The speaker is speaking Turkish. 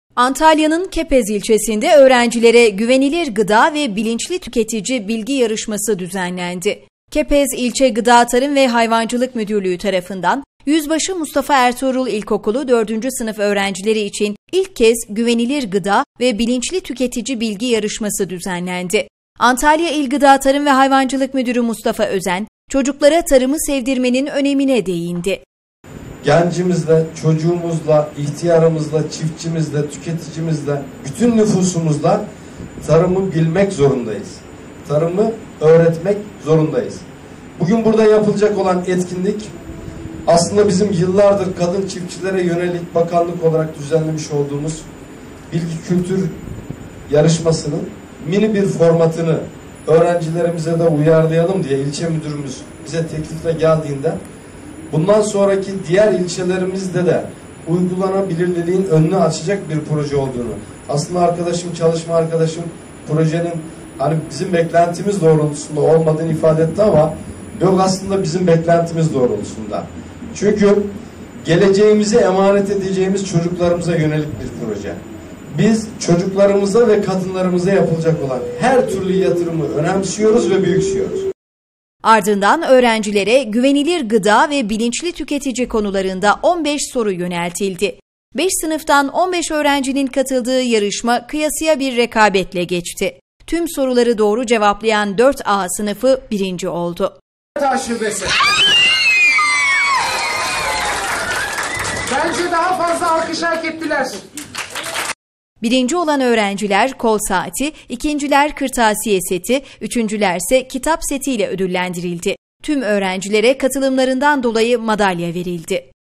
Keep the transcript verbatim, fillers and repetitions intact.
Antalya'nın Kepez ilçesinde öğrencilere güvenilir gıda ve bilinçli tüketici bilgi yarışması düzenlendi. Kepez İlçe Gıda Tarım ve Hayvancılık Müdürlüğü tarafından Yüzbaşı Mustafa Ertuğrul İlkokulu dördüncü sınıf öğrencileri için ilk kez güvenilir gıda ve bilinçli tüketici bilgi yarışması düzenlendi. Antalya İl Gıda Tarım ve Hayvancılık Müdürü Mustafa Özen, çocuklara tarımı sevdirmenin önemine değindi. Gencimizle, çocuğumuzla, ihtiyarımızla, çiftçimizle, tüketicimizle, bütün nüfusumuzla tarımı bilmek zorundayız. Tarımı öğretmek zorundayız. Bugün burada yapılacak olan etkinlik aslında bizim yıllardır kadın çiftçilere yönelik bakanlık olarak düzenlemiş olduğumuz bilgi kültür yarışmasının mini bir formatını öğrencilerimize de uyarlayalım diye ilçe müdürümüz bize teklifle geldiğinde bundan sonraki diğer ilçelerimizde de uygulanabilirliğin önünü açacak bir proje olduğunu, aslında arkadaşım, çalışma arkadaşım projenin hani bizim beklentimiz doğrultusunda olmadığını ifade etti ama yok, aslında bizim beklentimiz doğrultusunda. Çünkü geleceğimizi emanet edeceğimiz çocuklarımıza yönelik bir proje. Biz çocuklarımıza ve kadınlarımıza yapılacak olan her türlü yatırımı önemsiyoruz ve büyüksüyoruz. Ardından öğrencilere güvenilir gıda ve bilinçli tüketici konularında on beş soru yöneltildi. beş sınıftan on beş öğrencinin katıldığı yarışma kıyasıya bir rekabetle geçti. Tüm soruları doğru cevaplayan dört A sınıfı birinci oldu. Şubesi. Bence daha fazla alkış hak ettiler. Birinci olan öğrenciler kol saati, ikinciler kırtasiye seti, üçüncülerse kitap setiyle ödüllendirildi. Tüm öğrencilere katılımlarından dolayı madalya verildi.